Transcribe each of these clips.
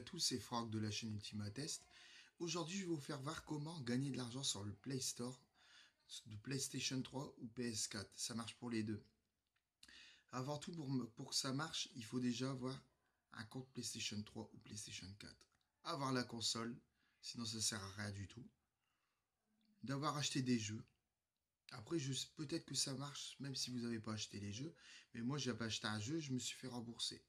tous, c'est Franck de la chaîne Ultima Test. Aujourd'hui, je vais vous faire voir comment gagner de l'argent sur le Play Store de PlayStation 3 ou PS4. Ça marche pour les deux. Avant tout, pour que ça marche, il faut déjà avoir un compte PlayStation 3 ou PlayStation 4. Avoir la console, sinon ça sert à rien du tout. D'avoir acheté des jeux. Après, peut-être que ça marche même si vous n'avez pas acheté les jeux. Mais moi, j'avais acheté un jeu, je me suis fait rembourser.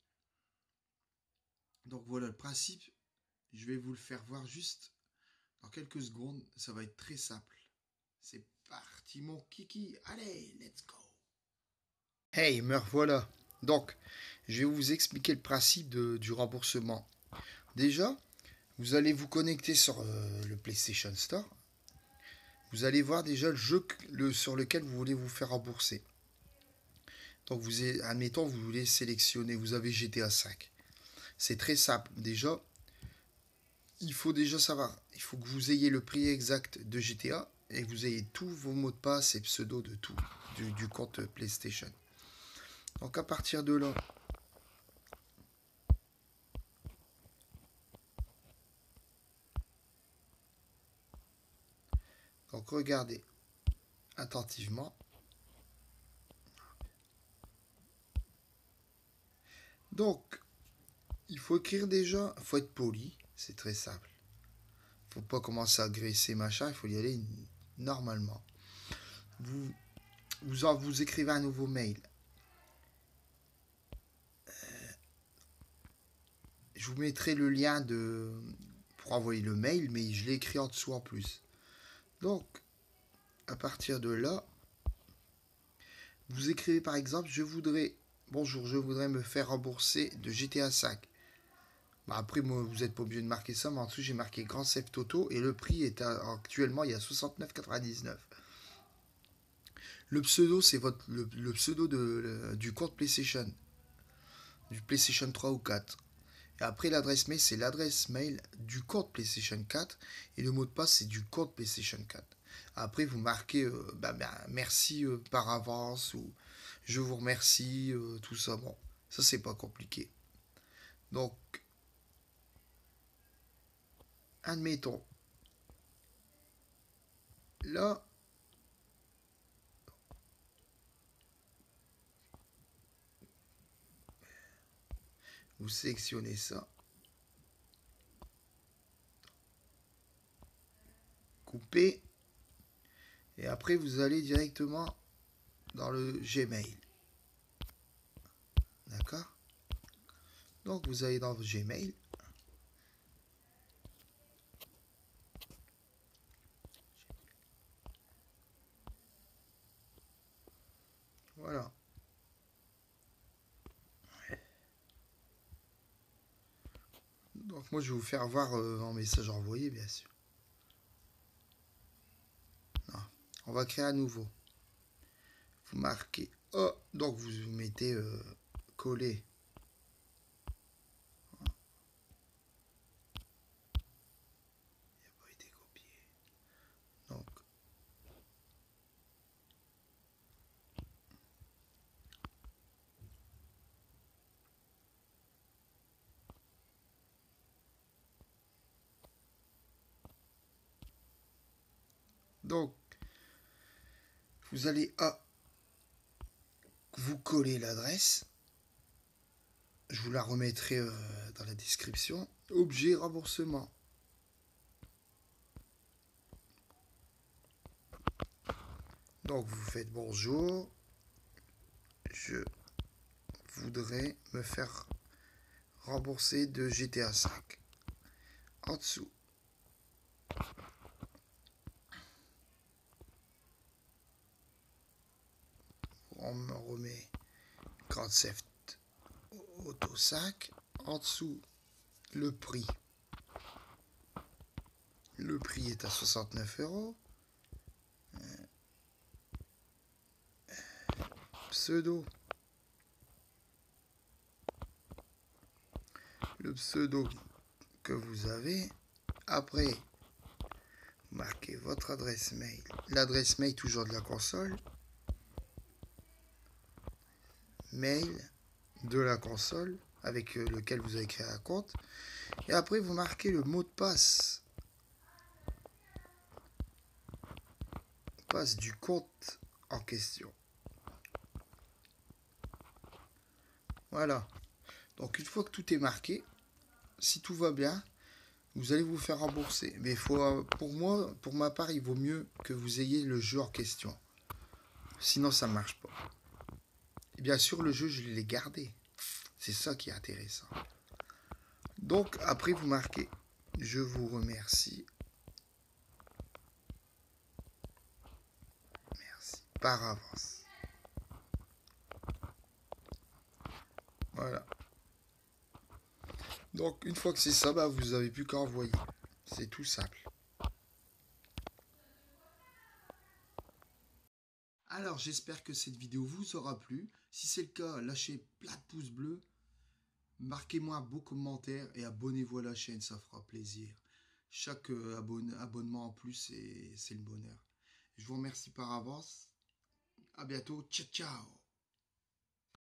Donc voilà le principe. Je vais vous le faire voir juste dans quelques secondes. Ça va être très simple. C'est parti mon kiki. Allez, let's go. Hey, me revoilà. Donc, je vais vous expliquer le principe du remboursement. Déjà, vous allez vous connecter sur le PlayStation Store. Vous allez voir déjà le jeu sur lequel vous voulez vous faire rembourser. Donc, admettons, vous voulez sélectionner, vous avez GTA 5. C'est très simple. Déjà, il faut déjà savoir, il faut que vous ayez le prix exact de GTA et que vous ayez tous vos mots de passe et pseudo de tout, du compte PlayStation. Donc à partir de là, donc regardez attentivement. Donc, il faut écrire déjà, il faut être poli, c'est très simple. Il ne faut pas commencer à graisser machin, il faut y aller normalement. Vous écrivez un nouveau mail. Je vous mettrai le lien pour envoyer le mail, mais je l'ai écrit en dessous en plus. Donc, à partir de là, vous écrivez par exemple, bonjour, je voudrais me faire rembourser de GTA 5. Bah après, moi, vous n'êtes pas obligé de marquer ça, mais en dessous, j'ai marqué Grand Theft Auto et le prix est actuellement, il y a 69,99. Le pseudo, c'est le pseudo du compte PlayStation, du PlayStation 3 ou 4. Et après, l'adresse mail, c'est l'adresse mail du compte PlayStation 4 et le mot de passe, c'est du compte PlayStation 4. Après, vous marquez merci par avance ou je vous remercie, tout ça. Bon, ça, c'est pas compliqué. Donc, admettons, là, vous sélectionnez ça. Coupez. Et après, vous allez directement dans le Gmail. D'accord? Donc, vous allez dans le Gmail. Voilà. Donc, moi, je vais vous faire voir en message envoyé, bien sûr. Non. On va créer à nouveau. Vous marquez O. Donc, vous mettez coller. Il n'a pas été copié. Donc, vous allez vous coller l'adresse. Je vous la remettrai dans la description. Objet remboursement. Donc vous faites bonjour. Je voudrais me faire rembourser de GTA 5. En dessous. On me remet Grand Theft Auto 5. En dessous, le prix. Le prix est à 69 €. Pseudo. Le pseudo que vous avez. Après, marquez votre adresse mail. L'adresse mail toujours de la console. Mail de la console avec lequel vous avez créé un compte. Et après, vous marquez le mot de passe. Passe du compte en question. Voilà. Donc une fois que tout est marqué, si tout va bien, vous allez vous faire rembourser. Mais pour moi, pour ma part, il vaut mieux que vous ayez le jeu en question. Sinon, ça ne marche pas. Et bien sûr, le jeu, je l'ai gardé. C'est ça qui est intéressant. Donc, après, vous marquez. Je vous remercie. Merci. Par avance. Voilà. Donc, une fois que c'est ça, bah, vous n'avez plus qu'à envoyer. C'est tout simple. Alors, j'espère que cette vidéo vous aura plu. Si c'est le cas, lâchez plein de pouces bleus. Marquez-moi un beau commentaire et abonnez-vous à la chaîne, ça fera plaisir. Chaque abonnement en plus, c'est le bonheur. Je vous remercie par avance. À bientôt. Ciao, ciao.